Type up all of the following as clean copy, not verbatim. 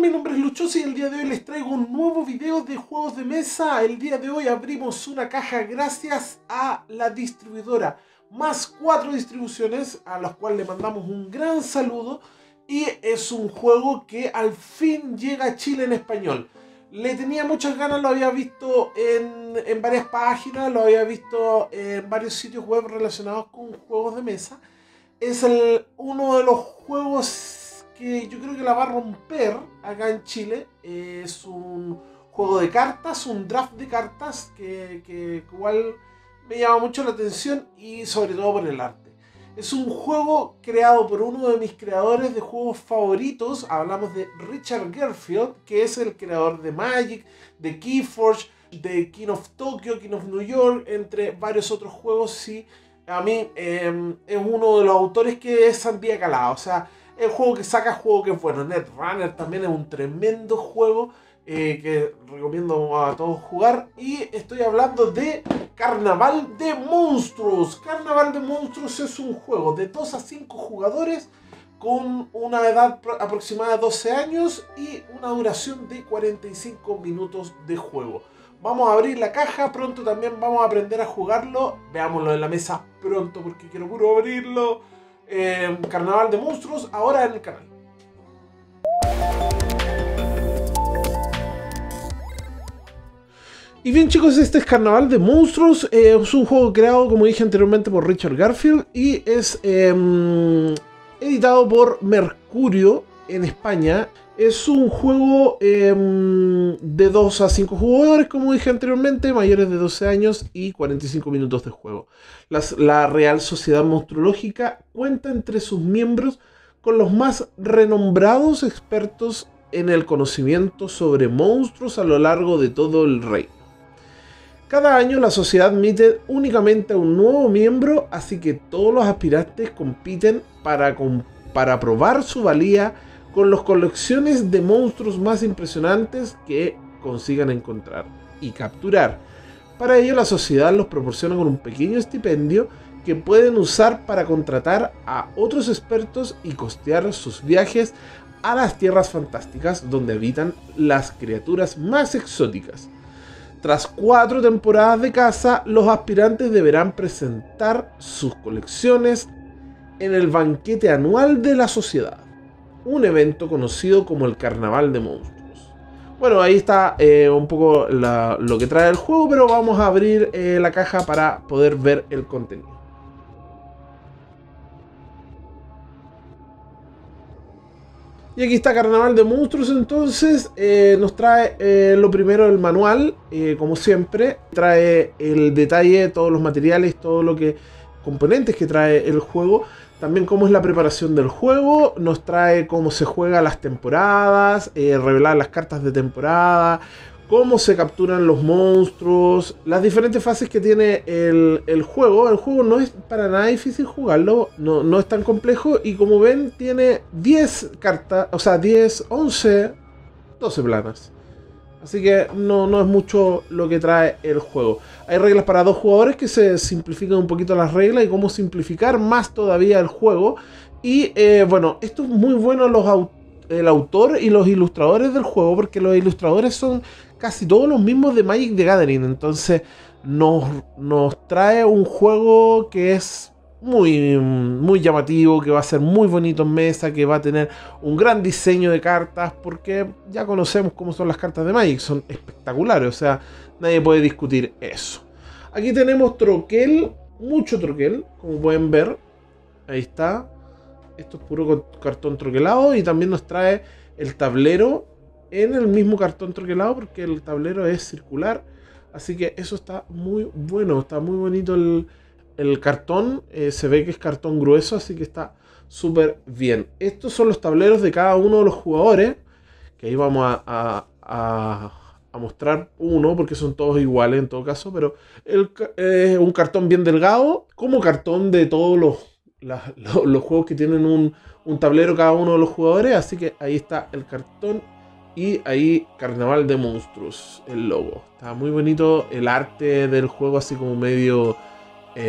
Mi nombre es Luchoso y el día de hoy les traigo un nuevo video de juegos de mesa. El día de hoy abrimos una caja gracias a la distribuidora Más 4 Distribuciones, a las cuales le mandamos un gran saludo. Y es un juego que al fin llega a Chile en español. Le tenía muchas ganas, lo había visto en varias páginas, lo había visto en varios sitios web relacionados con juegos de mesa. Es uno de los juegos que yo creo que la va a romper acá en Chile. Es un juego de cartas, un draft de cartas que igual me llama mucho la atención y sobre todo por el arte. Es un juego creado por uno de mis creadores de juegos favoritos. Hablamos de Richard Garfield, que es el creador de Magic, de Keyforge, de King of Tokyo, King of New York, entre varios otros juegos. Sí, a mí es uno de los autores que es sandía calada. O sea, el juego que saca, juego que es bueno. Netrunner también es un tremendo juego que recomiendo a todos jugar. Y estoy hablando de Carnaval de Monstruos. Carnaval de Monstruos es un juego de 2 a 5 jugadores con una edad aproximada de 12 años y una duración de 45 minutos de juego. Vamos a abrir la caja, pronto también vamos a aprender a jugarlo. Veámoslo en la mesa pronto porque quiero puro abrirlo. Carnaval de Monstruos, ahora en el canal. Y bien chicos, este es Carnaval de Monstruos. Es un juego creado, como dije anteriormente, por Richard Garfield. Y es editado por Mercurio en España. Es un juego de 2 a 5 jugadores, como dije anteriormente, mayores de 12 años y 45 minutos de juego. La Real Sociedad Monstruológica cuenta entre sus miembros con los más renombrados expertos en el conocimiento sobre monstruos a lo largo de todo el reino. Cada año la sociedad admite únicamente a un nuevo miembro, así que todos los aspirantes compiten para probar su valía con las colecciones de monstruos más impresionantes que consigan encontrar y capturar. Para ello la sociedad los proporciona con un pequeño estipendio que pueden usar para contratar a otros expertos y costear sus viajes a las tierras fantásticas donde habitan las criaturas más exóticas. Tras 4 temporadas de caza, los aspirantes deberán presentar sus colecciones en el banquete anual de la sociedad, un evento conocido como el Carnaval de Monstruos. Bueno, ahí está un poco lo que trae el juego, pero vamos a abrir la caja para poder ver el contenido. Y aquí está Carnaval de Monstruos. Entonces nos trae lo primero el manual, como siempre. Trae el detalle, todos los materiales, todo lo que componentes que trae el juego. También cómo es la preparación del juego. Nos trae cómo se juega las temporadas, revelar las cartas de temporada, cómo se capturan los monstruos, las diferentes fases que tiene el juego. El juego no es para nada difícil jugarlo, no es tan complejo. Y como ven, tiene 10 cartas, o sea, 10, 11, 12 planas. Así que no es mucho lo que trae el juego. Hay reglas para 2 jugadores que se simplifican un poquito las reglas y cómo simplificar más todavía el juego. Y bueno, esto es muy bueno el autor y los ilustradores del juego, porque los ilustradores son casi todos los mismos de Magic the Gathering. Entonces nos trae un juego que es muy llamativo, que va a ser muy bonito en mesa, que va a tener un gran diseño de cartas, porque ya conocemos cómo son las cartas de Magic, son espectaculares, o sea, nadie puede discutir eso. Aquí tenemos troquel, mucho troquel, como pueden ver, ahí está. Esto es puro cartón troquelado y también nos trae el tablero en el mismo cartón troquelado porque el tablero es circular. Así que eso está muy bueno, está muy bonito el cartón. Se ve que es cartón grueso, así que está súper bien. Estos son los tableros de cada uno de los jugadores, que ahí vamos a mostrar uno porque son todos iguales en todo caso, pero es un cartón bien delgado, como cartón de todos los juegos que tienen un tablero cada uno de los jugadores. Así que ahí está el cartón y ahí Carnaval de Monstruos, el logo. Está muy bonito el arte del juego, así como medio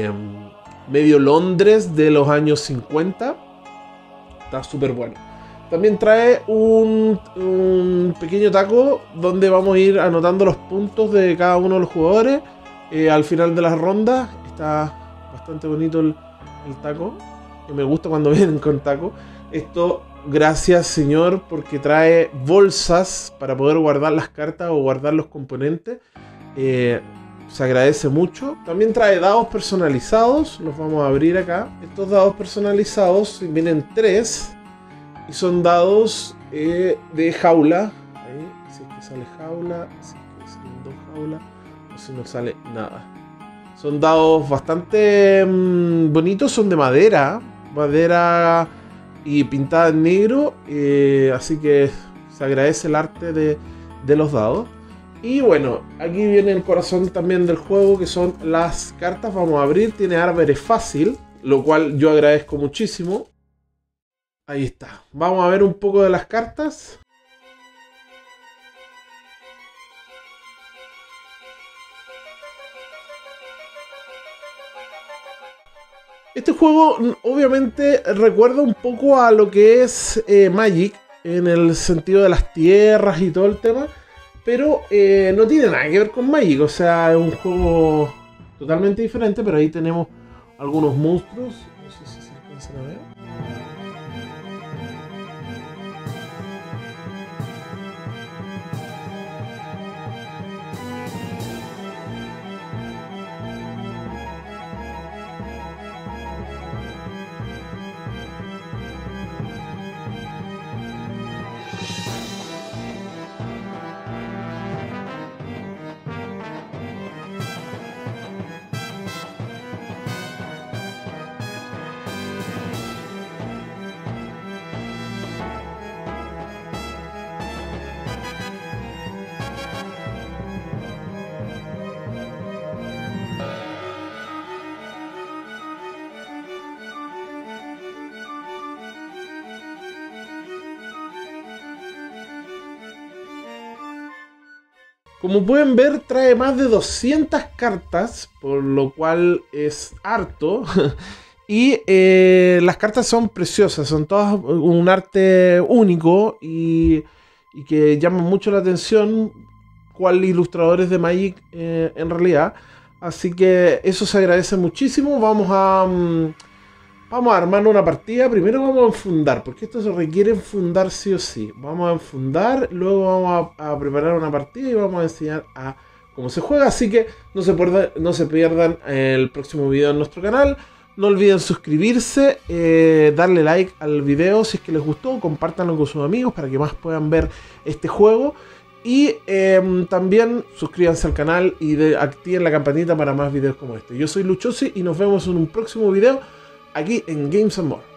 Londres de los años 50. Está súper bueno. También trae un pequeño taco donde vamos a ir anotando los puntos de cada uno de los jugadores al final de las rondas. Está bastante bonito el taco, que me gusta cuando vienen con taco. Esto, gracias señor, porque trae bolsas para poder guardar las cartas o guardar los componentes. Se agradece mucho. También trae dados personalizados. Los vamos a abrir acá. Estos dados personalizados vienen 3 y son dados de jaula. Ahí, si es que sale jaula, si es que salen 2 jaulas, o si no sale nada. Son dados bastante bonitos, son de madera y pintada en negro, así que se agradece el arte de los dados. Y bueno, aquí viene el corazón también del juego, que son las cartas. Vamos a abrir, tiene árboles fácil, lo cual yo agradezco muchísimo. Ahí está, vamos a ver un poco de las cartas. Este juego obviamente recuerda un poco a lo que es Magic, en el sentido de las tierras y todo el tema, pero no tiene nada que ver con Magic, o sea, es un juego totalmente diferente, pero ahí tenemos algunos monstruos, no sé si se alcanzan a ver. Como pueden ver, trae más de 200 cartas, por lo cual es harto. Y las cartas son preciosas, son todas un arte único y que llaman mucho la atención, cual ilustradores de Magic en realidad. Así que eso se agradece muchísimo. Vamos a armar una partida. Primero vamos a enfundar, porque esto se requiere enfundar sí o sí. Vamos a enfundar, luego vamos a preparar una partida y vamos a enseñar a cómo se juega. Así que no se pierdan el próximo video en nuestro canal. No olviden suscribirse, darle like al video si es que les gustó, compártanlo con sus amigos para que más puedan ver este juego. Y también suscríbanse al canal y activen la campanita para más videos como este. Yo soy Luchosi y nos vemos en un próximo video aquí en Games and More.